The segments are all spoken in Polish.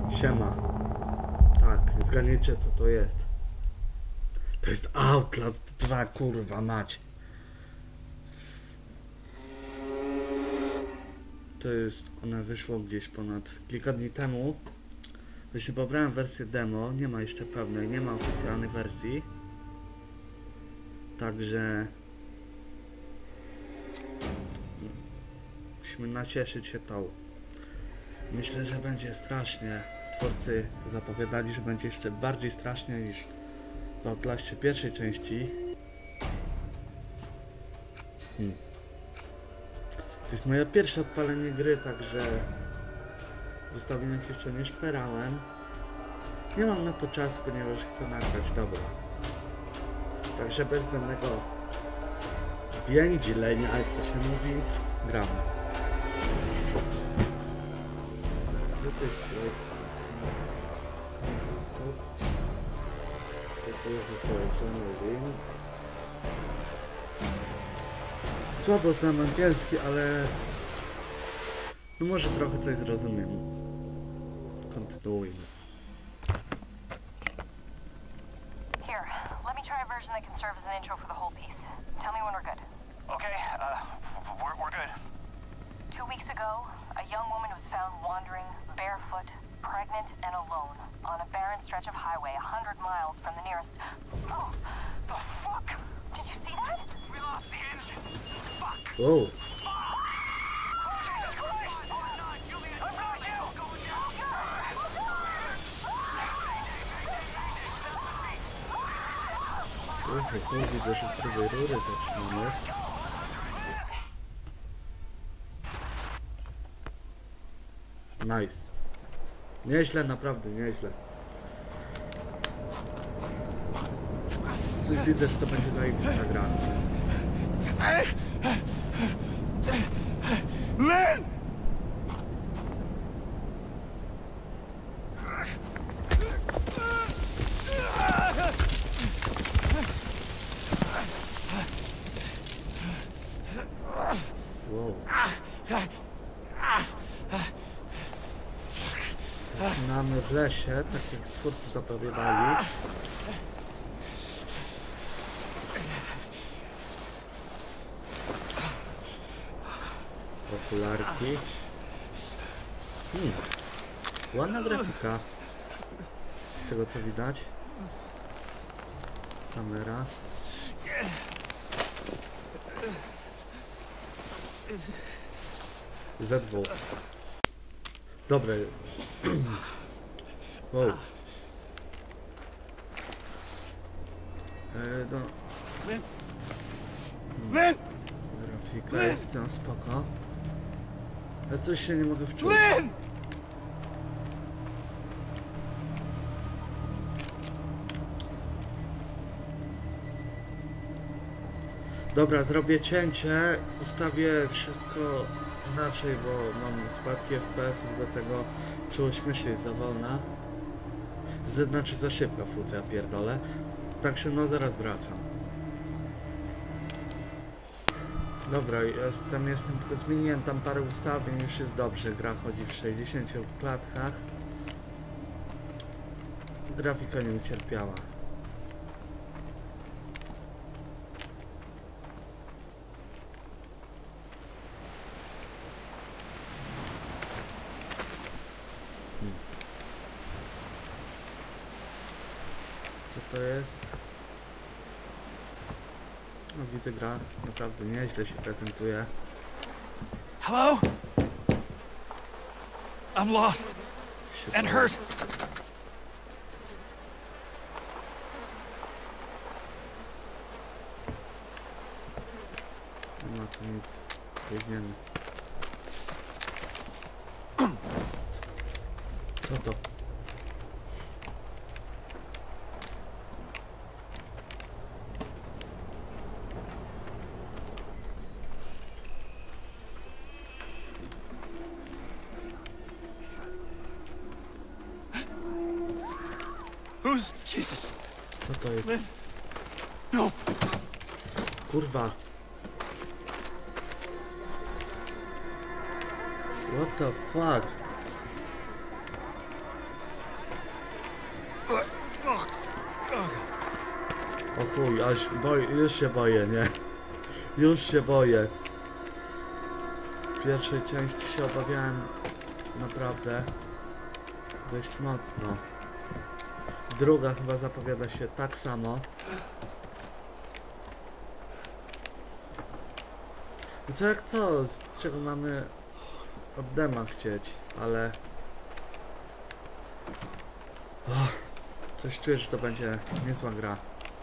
Siema. Tak, zgadnijcie co to jest. To jest Outlast 2, kurwa mać. To jest, ona wyszło gdzieś ponad kilka dni temu. Właśnie pobrałem wersję demo, nie ma jeszcze pełnej, nie ma oficjalnej wersji. Także musimy nacieszyć się tą. Myślę, że będzie strasznie. Twórcy zapowiadali, że będzie jeszcze bardziej strasznie niż w Outlaście pierwszej części. To jest moje pierwsze odpalenie gry, także w ustawieniach jeszcze nie szperałem. Nie mam na to czasu, ponieważ chcę nagrać, dobra. Także bez zbędnego biędzilenia, jak to się mówi, gram. Pracuję ze swoją żoną. Słabo znam angielski, ale no może trochę coś zrozumiem. Kontynuujmy. Here, let me try a version that can serve as an intro for the whole piece. Tell me when we're good. Okay, we're good. 2 weeks ago, a young woman was found wandering, barefoot, pregnant, and alone on a barren stretch of highway 100 miles from the nearest... Oh, the fuck? Did you see that? We lost the engine. Fuck. Wow. Jesus Christ! Julian, I'm not you! Widzę, że z drugiej rury zaczynamy. Nice. Nieźle, naprawdę nieźle. Coś widzę, że to będzie zajebista gra. Lynn! Wow. Zaczynamy w lesie, tak jak twórcy zapowiadali. Okularki. Ładna grafika. Z tego co widać. Kamera. Z2. Dobre. Wow. No. Lynn! Grafika jest tam spoko. Ale coś się nie mogę wczuć. Lynn! Dobra, zrobię cięcie, ustawię wszystko inaczej, bo mam spadki FPS-ów, do tego czułość myśli jest za wolna. Znaczy za szybka fuzja, pierdolę. Także no zaraz wracam. Dobra, jestem, zmieniłem tam parę ustawień, już jest dobrze, gra chodzi w 60 klatkach. Grafika nie ucierpiała. Co to jest? No, widzę, gra naprawdę nieźle się prezentuje. Hello? I'm lost and hurt. Nie ma tu nic. Biegniemy. Co to? Who's Jesus? Co to jest? Lynn? No. Kurwa. What the fuck? O chuj, aż już się boję, nie? Już się boję. W pierwszej części się obawiałem naprawdę dość mocno. Druga chyba zapowiada się tak samo. I co jak co? Z czego mamy od dema chcieć, ale... coś czuję, że to będzie niezła gra.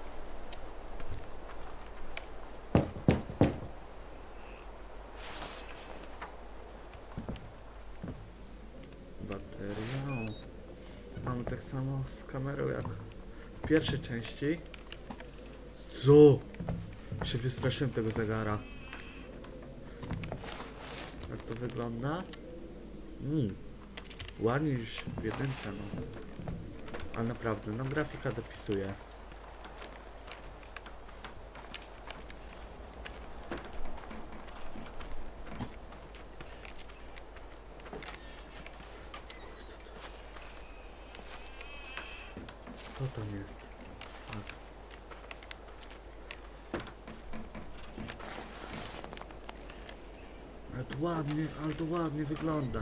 Baterią. Mamy tak samo z kamerą jak w pierwszej części. Co? Się wystraszyłem tego zegara. Jak to wygląda? Ładnie już w jedynce, no. Ale naprawdę, no grafika dopisuje. Co tam jest? Fuck. Ale to ładnie wygląda.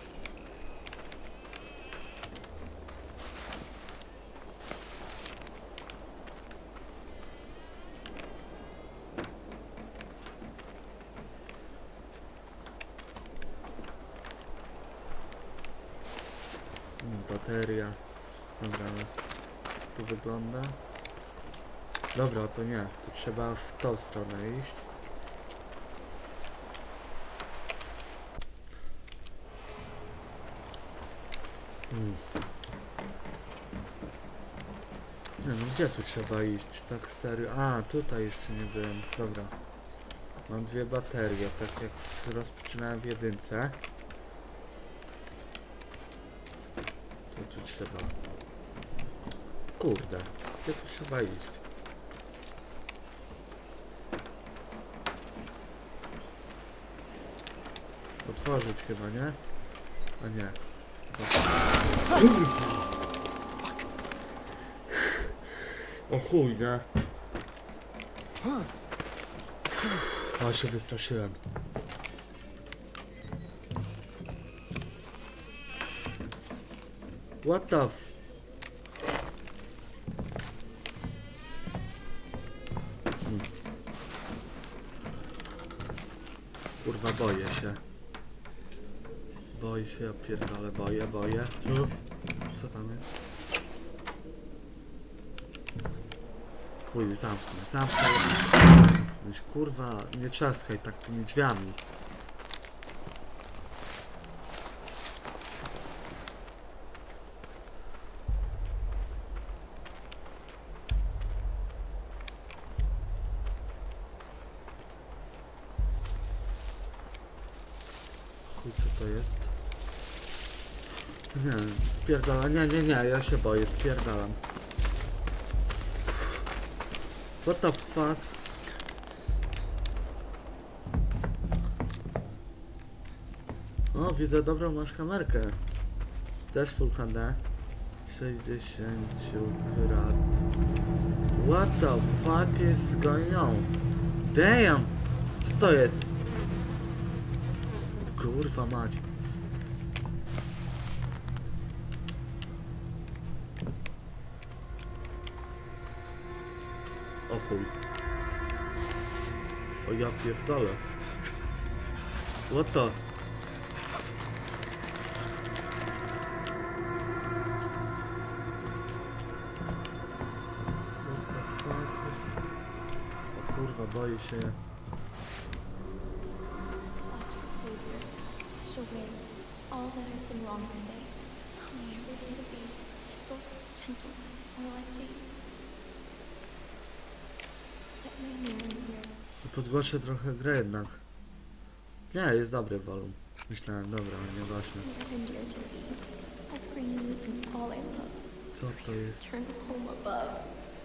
Bateria. Dobra, ale to wygląda. Dobra, to nie. To trzeba w tą stronę iść. Nie no, gdzie tu trzeba iść? Tak serio? A, tutaj jeszcze nie byłem. Dobra. Mam dwie baterie, tak jak rozpoczynałem w jedynce. To tu trzeba... Kurde, gdzie tu trzeba iść? Otworzyć chyba, nie? A nie. Kurwa! O chuj, nie? A się wystraszyłem. What the f... Kurwa, boję się. Boję się, ja pierdolę, boję. Co tam jest? Chuj, zamknę. Już kurwa, nie trzaskaj tak tymi drzwiami. Chuj, co to jest? Nie, spierdalam, nie, ja się boję, spierdalam. What the fuck? O, widzę dobrą masz kamerkę. Też Full HD. 60 krat. What the fuck is going on? Damn! Co to jest? Kurwa mać. O chuj. O ja pierdolę. What the? What the fuck is... O kurwa, boję się. Show me all that I've been wrong today. Tell me every day to be gentle, all I think. Let me near and near. Podgłoszę trochę grę jednak. Nie, jest dobry wolum. Myślałem, dobra, ale nieważne. Near and dear to thee. I bring you in all I love. Co to jest? Turn home above.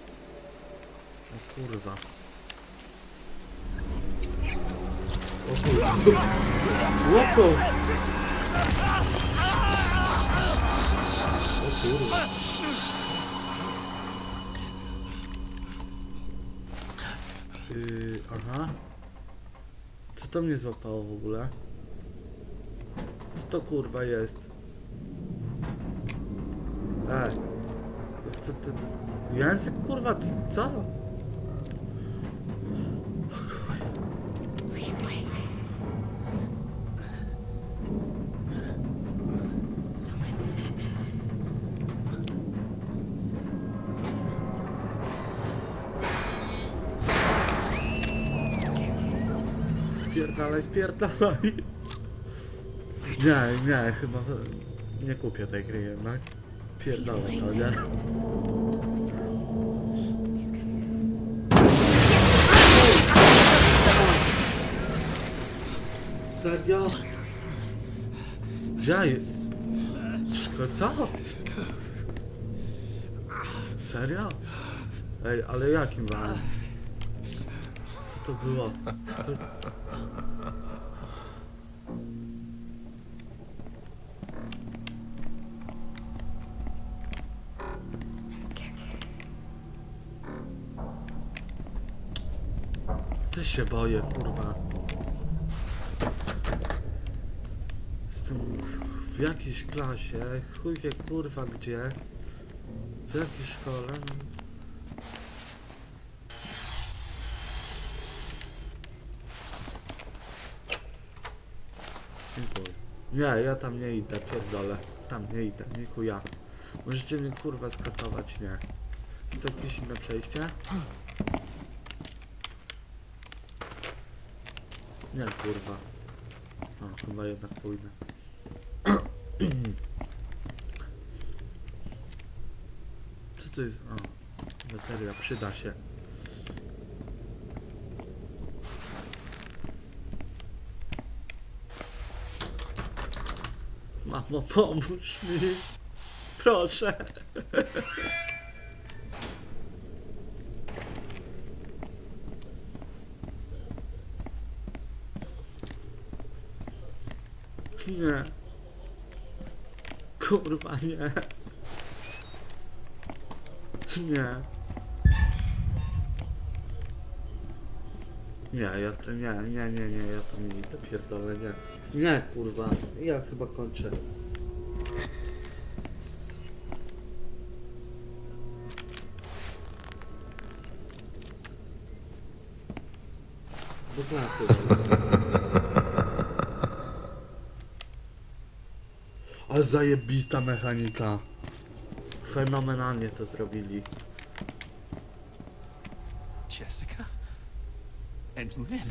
O kurwa. O kurwa. What the? O kurwa. Aha. Co to mnie złapało w ogóle? Co to kurwa jest? Co to? Język kurwa, co? Spierdalaj, spierdalaj. Nie, chyba nie kupię tej gry jednak. Pierdolę to, nie? Serio? Gdzie? Co? Serio? Ej, ale jakim wałem? Co to było? Też się boję, kurwa. Jestem w jakiejś klasie, chuj wie kurwa gdzie. W jakiej szkole. Nie, ja tam nie idę, pierdolę. Tam nie idę, nie chuja. Możecie mnie kurwa skatować, nie. Jest to jakieś inne przejście? Nie, kurwa. O, chyba jednak pójdę. Co to jest? O, bateria, przyda się. Mamo, pomóż mi. Proszę. Nie. Kurwa, nie. Nie. Nie, ja to nie, ja tam nie idę, pierdolę, nie. Nie, kurwa, ja chyba kończę. Do klasy. Ale zajebista mechanika. Fenomenalnie to zrobili. Jessica? And Lynn?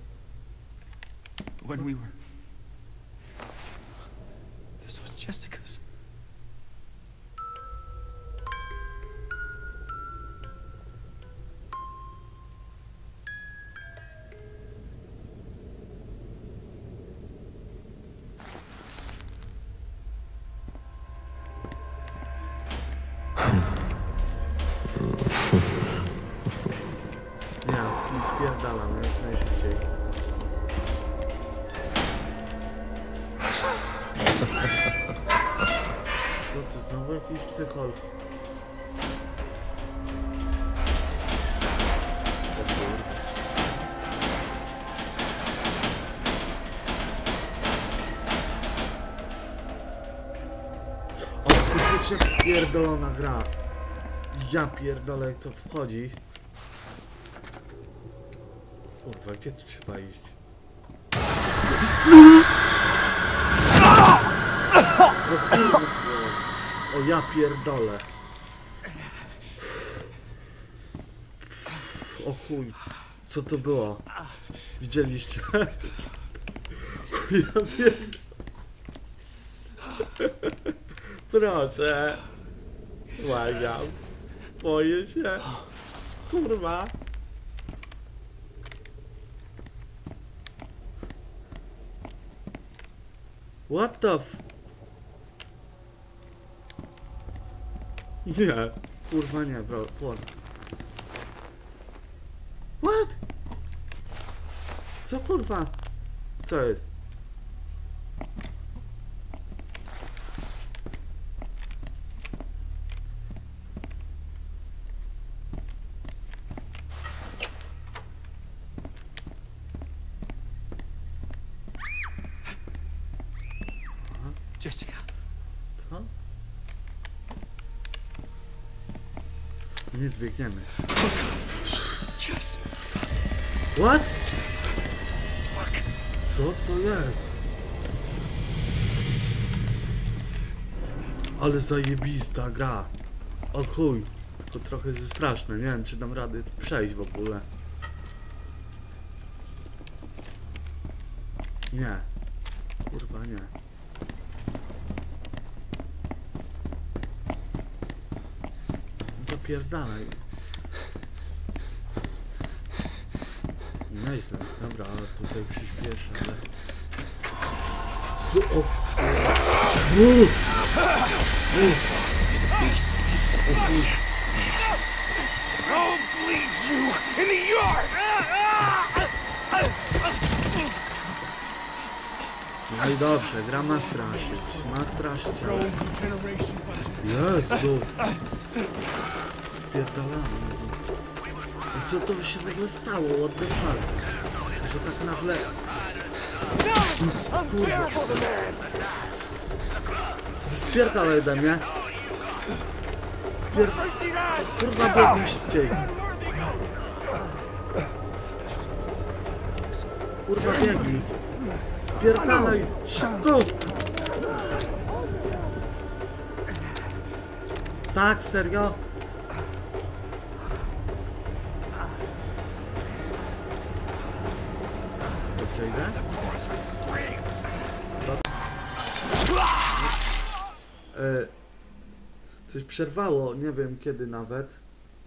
When we were... This was Jessica's. Nie spierdalam jak najszybciej. Co to znowu jakiś psychol? O, psychicznie pierdolona gra. Ja pierdolę jak to wchodzi. Kurwa, gdzie tu trzeba iść? O kurwa. O ja pierdolę. O chuj. Co to było? Widzieliście? Ja pierdolę. Proszę. Błagam. Boję się. Kurwa. What the f... Nie. Kurwa nie, bro. What? Co kurwa? Co jest? Jessica. Co? Nic, biegniemy. Jessica. What? Fuck. Co to jest? Ale zajebista gra. O chuj. Tylko trochę jest straszne. Nie wiem, czy dam radę przejść w ogóle. Nie. Kurwa nie. Zapierdalaj. Nieźle. Dobra, tutaj przyspieszę, ale... Co? O... I'll bleed you in the yard. No i dobrze, gra ma straszyć. Ma straszyć, ale... Jezu! Spierdalamy. I co to się w ogóle stało? What the fuck? Że tak nagle... Kurwa! Spierdalaj ode mnie! Kurwa, biegnij szybciej! Kurwa, biegnij! Spierdalaj! Szybko! Tak, serio? Dobrze idę? Chyba... Coś przerwało, nie wiem kiedy nawet.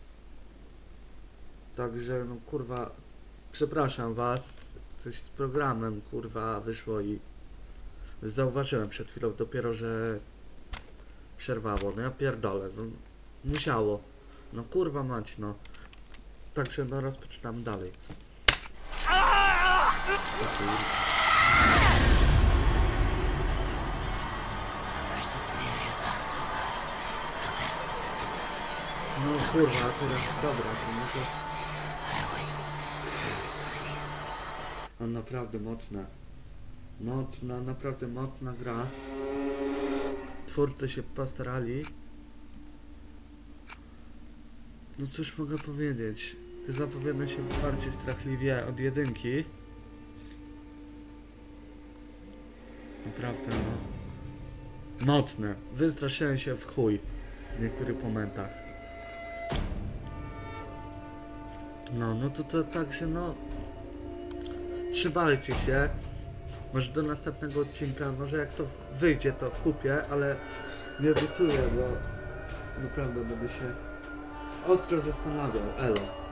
Także, no kurwa, przepraszam was. Coś z programem, kurwa, wyszło i zauważyłem przed chwilą dopiero, że przerwało. No ja pierdolę, no musiało. No kurwa mać, no. Także no rozpoczynam dalej. No kurwa, akurat, dobra, to może... No naprawdę mocna. Mocna, naprawdę mocna gra. Twórcy się postarali. No cóż mogę powiedzieć. Zapowiada się bardziej strachliwie od jedynki. Naprawdę no. Mocne. Wystraszyłem się w chuj w niektórych momentach. No to także no. Trzymajcie się. Może do następnego odcinka, może jak to wyjdzie to kupię, ale nie obiecuję, bo naprawdę będę się ostro zastanawiał. Elo.